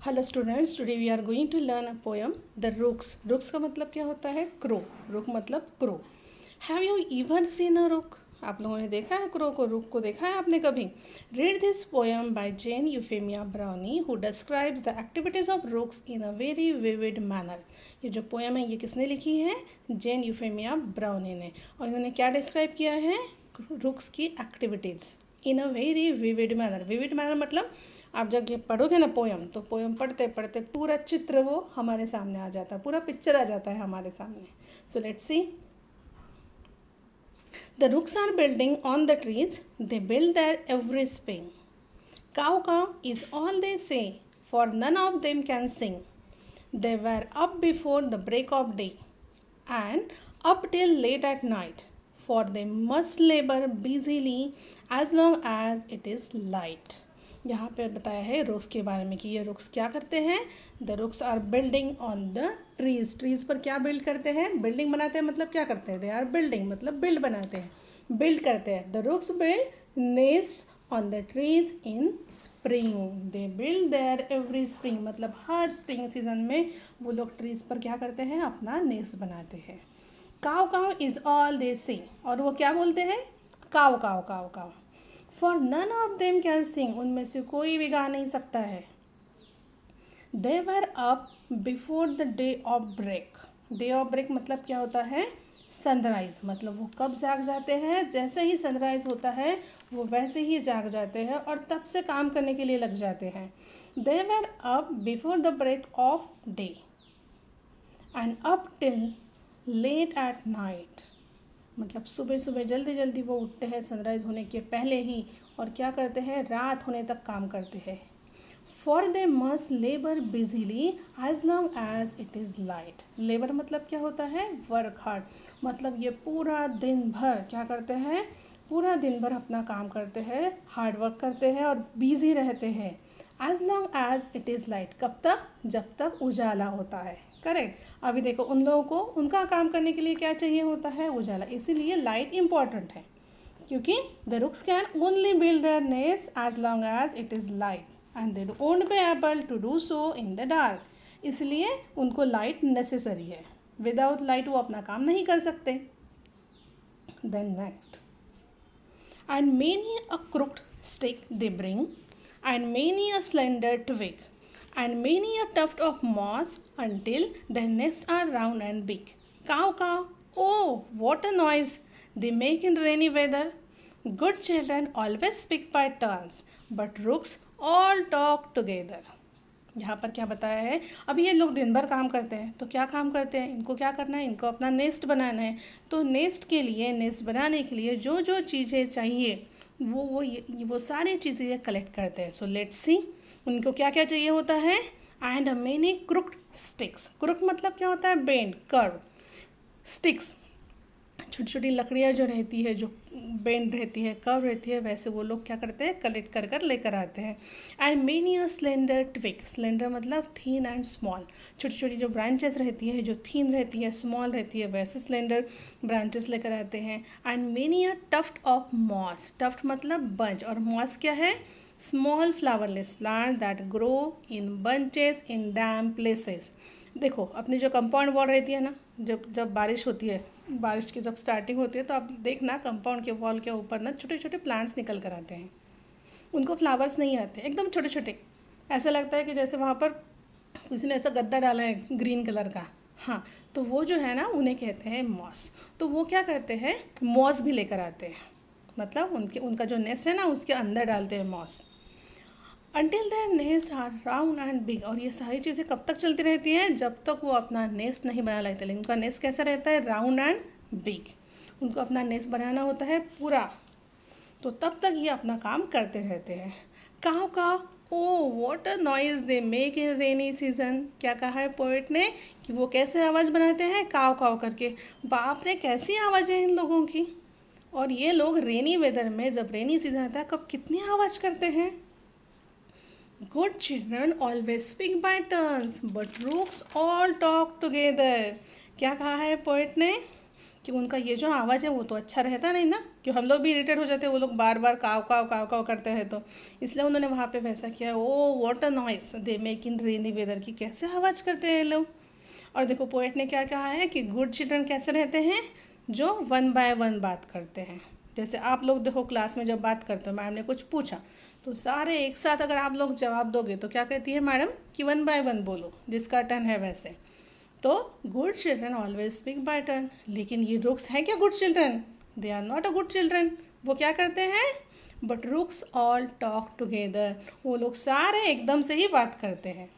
Hello students, today we are going to learn a poem the rooks. Rooks का मतलब क्या होता है? क्रो। रुक मतलब crow. Have you even seen a rook? आप लोगों ने देखा है क्रो को? रुक को देखा है आपने कभी? Read this poem by Jane Euphemia Browne who describes the activities of rooks in a very vivid manner. ये जो पोएम है ये किसने लिखी है? जेन यूफेमिया ब्राउनी ने। और इन्होंने क्या डिस्क्राइब किया है? रुक्स की activities in a very vivid manner. Vivid manner मतलब आप जब ये पढ़ोगे ना पोएम, तो पोएम पढ़ते पढ़ते पूरा चित्र वो हमारे सामने आ जाता है, पूरा पिक्चर आ जाता है हमारे सामने। So let's see. The rooks are building on the trees, they build there every spring. Caw caw is all they say, for none of them can sing. They were up before the break of day and up till late at night, for they must labor busily as long as it is light. यहाँ पे बताया है रुक्स के बारे में कि ये रुक्स क्या करते हैं। The rooks are building on the trees. Trees पर क्या बिल्ड करते हैं? बिल्डिंग बनाते हैं। मतलब क्या करते हैं? दे आर बिल्डिंग मतलब बिल्ड बनाते हैं, बिल्ड करते हैं। The rooks build nest on the trees in spring. They build there every spring मतलब हर स्प्रिंग सीजन में वो लोग ट्रीज पर क्या करते हैं? अपना नेस्ट बनाते हैं। काव काव इज ऑल दे से, और वो क्या बोलते हैं? Caw caw caw caw. For none of them can sing, उनमें से कोई भी गा नहीं सकता है। They were up before the day of break. Day of break मतलब क्या होता है? सनराइज। मतलब वो कब जाग जाते हैं? जैसे ही सनराइज होता है वो वैसे ही जाग जाते हैं और तब से काम करने के लिए लग जाते हैं। They were up before the break of day and up till late at night. मतलब सुबह सुबह जल्दी जल्दी वो उठते हैं सनराइज होने के पहले ही, और क्या करते हैं? रात होने तक काम करते हैं। For they must labour busily as long as it is light. Labour मतलब क्या होता है? Work hard. मतलब ये पूरा दिन भर क्या करते हैं? पूरा दिन भर अपना काम करते हैं, हार्ड वर्क करते हैं और बिजी रहते हैं। As long as it is light. कब तक? जब तक उजाला होता है। करेक्ट। अभी देखो उन लोगों को उनका काम करने के लिए क्या चाहिए होता है? उजाला। इसीलिए लाइट इम्पॉर्टेंट है, क्योंकि the rooks can only build their nest as long as it is light and they won't be able to do so in the dark. इसलिए उनको लाइट नेसेसरी है। विदाउट लाइट वो अपना काम नहीं कर सकते। Then next. And many a crooked stick they bring and many a slender twig and many a tuft of moss until their nests are round and big. Cow, cow, oh, what a noise they make in rainy weather. Good children always speak by turns, but rooks all talk together. यहाँ पर क्या बताया है? अभी ये लोग दिन भर काम करते हैं, तो क्या काम करते हैं? इनको क्या करना है? इनको अपना नेस्ट बनाना है। तो नेस्ट के लिए, नेस्ट बनाने के लिए जो जो चीज़ें चाहिए वो सारी चीज़ें ये कलेक्ट करते हैं। सो लेट्स सी उनको क्या क्या चाहिए होता है? And many crooked sticks. Crook मतलब क्या होता है? Bend, curve. स्टिक्स छोटी छोटी लकड़ियाँ जो रहती है, जो बेंड रहती है, कर्व रहती है, वैसे वो लोग क्या करते हैं? कलेक्ट कर कर लेकर आते हैं। And many a slender twig. Slender मतलब थीन एंड स्मॉल। छोटी छोटी जो ब्रांचेस रहती है, जो थीन रहती है, स्मॉल रहती है, वैसे स्लेंडर ब्रांचेस लेकर आते हैं। And many a tuft of moss. Tuft मतलब बंच, और मॉस क्या है? Small flowerless plant that grow in bunches in damp places. देखो अपनी जो कंपाउंड वॉल रहती है ना, जब जब बारिश होती है, बारिश की जब स्टार्टिंग होती है, तो आप देखना कंपाउंड के वॉल के ऊपर ना छोटे छोटे प्लांट्स निकल कर आते हैं। उनको फ्लावर्स नहीं आते, एकदम छोटे छोटे। ऐसा लगता है कि जैसे वहाँ पर किसी ने ऐसा गद्दा डाला है ग्रीन कलर का। हाँ, तो वो जो है ना उन्हें कहते हैं मॉस। तो वो क्या करते हैं? मॉस भी लेकर आते हैं। मतलब उनका जो नेस्ट है ना उसके अंदर डालते हैं moss. Until their nest are round and big. और ये सारी चीज़ें कब तक चलती रहती हैं? जब तक वो अपना नेस्ट नहीं बना लेते। लेकिन उनका नेस्ट कैसा रहता है? Round and big. उनको अपना नेस्ट बनाना होता है पूरा, तो तब तक ये अपना काम करते रहते हैं। Caw caw, oh what a noise they make in rainy season. क्या कहा है पोएट ने? कि वो कैसे आवाज़ बनाते हैं? काव काव करके। बाप रे, कैसी आवाज़ है इन लोगों की। और ये लोग रेनी वेदर में, जब रेनी सीजन आता है, कब कितनी आवाज़ करते हैं। Good children always speak by turns, but rooks all talk together. क्या कहा है पोएट ने? कि उनका ये जो आवाज़ है वो तो अच्छा रहता नहीं ना, कि हम लोग भी इरिटेट हो जाते हैं, वो लोग बार बार काव काव काव काव करते हैं, तो इसलिए उन्होंने वहाँ पे वैसा किया। Oh what a noise they make in rainy weather, की कैसे आवाज़ करते हैं ये लोग। और देखो पोएट ने क्या कहा है कि गुड चिल्ड्रन कैसे रहते हैं, जो वन बाय वन बात करते हैं। जैसे आप लोग देखो क्लास में जब बात करते हो, मैडम ने कुछ पूछा तो सारे एक साथ अगर आप लोग जवाब दोगे तो क्या कहती है मैडम कि वन बाय वन बोलो, जिसका टर्न है वैसे। तो good children always speak by turn. लेकिन ये रुक्स हैं क्या good children? They are not a good children. वो क्या करते हैं? But rooks all talk together, वो लोग सारे एकदम से ही बात करते हैं।